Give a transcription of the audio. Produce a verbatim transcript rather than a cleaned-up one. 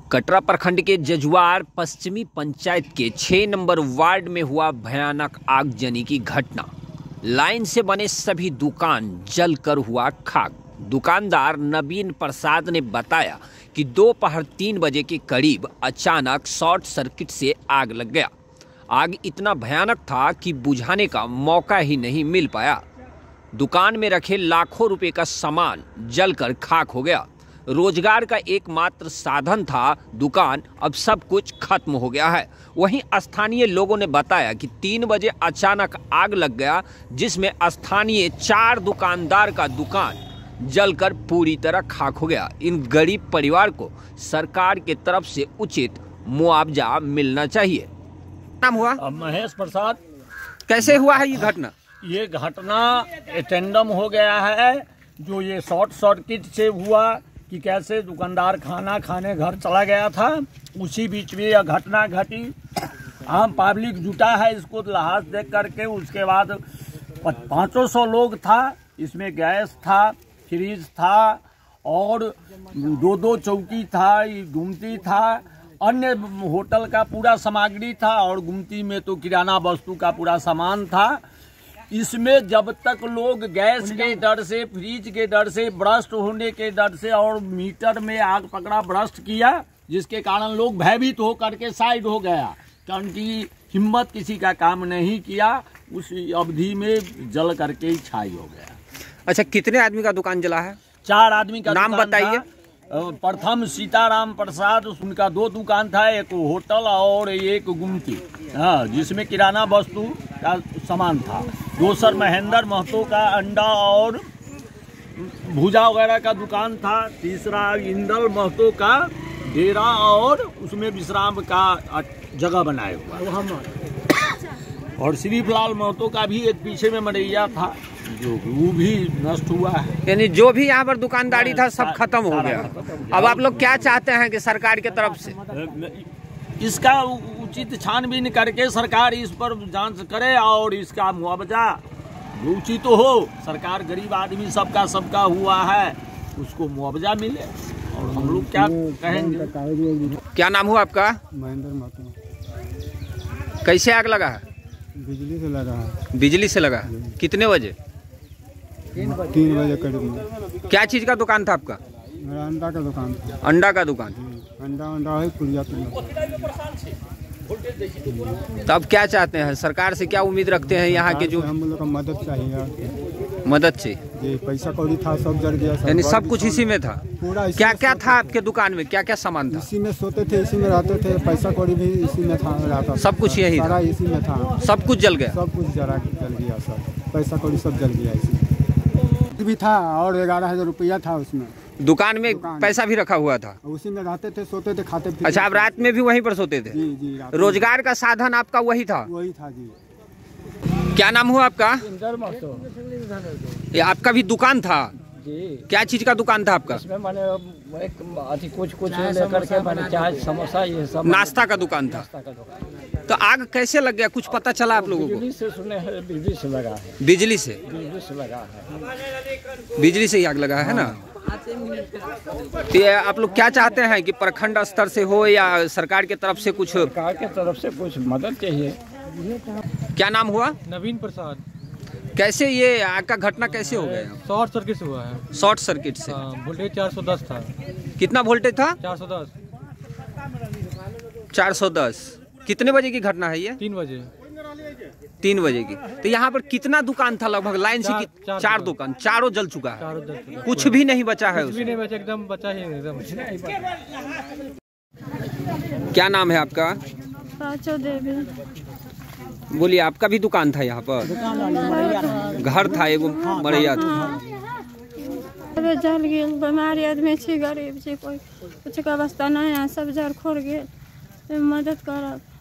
कटरा प्रखंड के जजुआर पश्चिमी पंचायत के छह नंबर वार्ड में हुआ भयानक आगजनी की घटना। लाइन से बने सभी दुकान जलकर हुआ खाक। दुकानदार नवीन प्रसाद ने बताया कि दोपहर तीन बजे के करीब अचानक शॉर्ट सर्किट से आग लग गया। आग इतना भयानक था कि बुझाने का मौका ही नहीं मिल पाया। दुकान में रखे लाखों रुपए का सामान जलकर खाक हो गया। रोजगार का एकमात्र साधन था दुकान, अब सब कुछ खत्म हो गया है। वहीं स्थानीय लोगों ने बताया कि तीन बजे अचानक आग लग गया, जिसमें स्थानीय चार दुकानदार का दुकान जलकर पूरी तरह खाक हो गया। इन गरीब परिवार को सरकार के तरफ से उचित मुआवजा मिलना चाहिए। नाम हुआ महेश प्रसाद। कैसे हुआ है ये घटना? ये घटना टेंडम हो गया है, जो ये शॉर्ट सर्किट से हुआ कि कैसे दुकानदार खाना खाने घर चला गया था। उसी बीच में यह घटना घटी। आम पब्लिक जुटा है इसको लिहाज देख करके। उसके बाद पाँचों सौ लोग था, इसमें गैस था, फ्रिज था और दो दो चौकी था, गुमती था, अन्य होटल का पूरा सामग्री था और गुमती में तो किराना वस्तु का पूरा सामान था। इसमें जब तक लोग गैस के डर से, फ्रिज के डर से, ब्रस्ट होने के डर से और मीटर में आग पकड़ा, ब्रस्ट किया, जिसके कारण लोग भयभीत हो करके साइड हो गया, क्योंकि हिम्मत किसी का काम नहीं किया। उस अवधि में जल करके ही छाई हो गया। अच्छा, कितने आदमी का दुकान जला है? चार आदमी का नाम बताइए। प्रथम सीताराम प्रसाद, उनका दो दुकान था, एक होटल और एक गुमती, हाँ, जिसमें किराना वस्तु का सामान था। दूसर महेंद्र महतो का अंडा और भुजा वगैरह का दुकान था। तीसरा इंदल महतो का डेरा और उसमें विश्राम का जगह बनाया हुआ। और श्रीफलाल महतो का भी एक पीछे में मरैया था, जो वो भी नष्ट हुआ है। यानी जो भी यहाँ पर दुकानदारी था सब खत्म हो गया। अब आप लोग क्या चाहते हैं कि सरकार की तरफ से इसका उचित छानबीन करके सरकार इस पर जांच करे और इसका मुआवजा उचित हो। सरकार गरीब आदमी सबका सबका हुआ है, उसको मुआवजा मिले। और हम लोग क्या कहेंगे। क्या नाम हुआ आपका? महेंद्र महतो। कैसे आग लगा है? बिजली से लगा है। बिजली से लगा? कितने बजे? तीन बजे करीब। क्या चीज का दुकान था आपका? मेरा अंडा का दुकान था। अंडा का दुकान? अंडा अंडा है, पुड़िया पुड़िया। तो अब क्या चाहते हैं? सरकार से क्या उम्मीद रखते हैं? यहाँ के जो हम लोग को मदद चाहिए। मदद चाहिए। ये पैसा कौड़ी था सब जल गया। यानी सब कुछ इसी में था? पूरा क्या क्या था आपके दुकान में? क्या क्या सामान था? इसी में सोते थे, इसी में रहते थे, पैसा कौड़ी भी इसी में था, रहता। सब कुछ यही सारा इसी में था। सब कुछ जल गया? सब कुछ जरा जल गया, सब पैसा कौड़ी सब जल गया। इसी भी था और ग्यारह हजार रुपया था उसमें। दुकान में पैसा भी रखा हुआ था? उसी में रहते थे, सोते थे, खाते थे। अच्छा, आप रात में भी वहीं पर सोते थे? जी जी। रोजगार का साधन आपका वही था? वही था जी। क्या नाम हुआ आपका? ये आपका भी दुकान था जी? क्या चीज का दुकान था आपका? इसमें मैंने एक अति कुछ कुछ लेकर के मैंने चाय समोसा ये सब नाश्ता का दुकान था। नाश्ता का दुकान। तो आग कैसे लग गया, कुछ पता चला आप लोगों को? बिजली से सुने हैं, बिजली से लगा है। बिजली से? बिजली से लगा है। बिजली से ही आग लगा है ना? तो ये आप लोग क्या चाहते हैं कि प्रखंड स्तर से हो या सरकार की तरफ से कुछ? सरकार की तरफ से कुछ मदद चाहिए। क्या नाम हुआ? नवीन प्रसाद। कैसे ये आग का घटना कैसे हो गया? शॉर्ट सर्किट से हुआ है। शॉर्ट सर्किट से? वोल्टेज चार सौ दस था। कितना वोल्टेज था? चार सौ दस। चार सौ दस। कितने बजे की घटना है ये? तीन बजे। तीन बजे की। तो यहाँ पर कितना दुकान था लगभग लाइन से? चार, चार, चार दुकान, चारों जल चुका है? चारों जल चुका। कुछ भी नहीं बचा है? कुछ भी नहीं बचा, एकदम बचा ही एकदम। क्या नाम है आपका? पाँचों देवी। बोलिए, आपका भी दुकान था यहाँ पर? घर था एगो मरैया था? जल गए, बीमारी आदमी छी, गरीब छी, कोई कुछ का अवस्था नहीं है, सब जड़ खोर गए, मदद करब।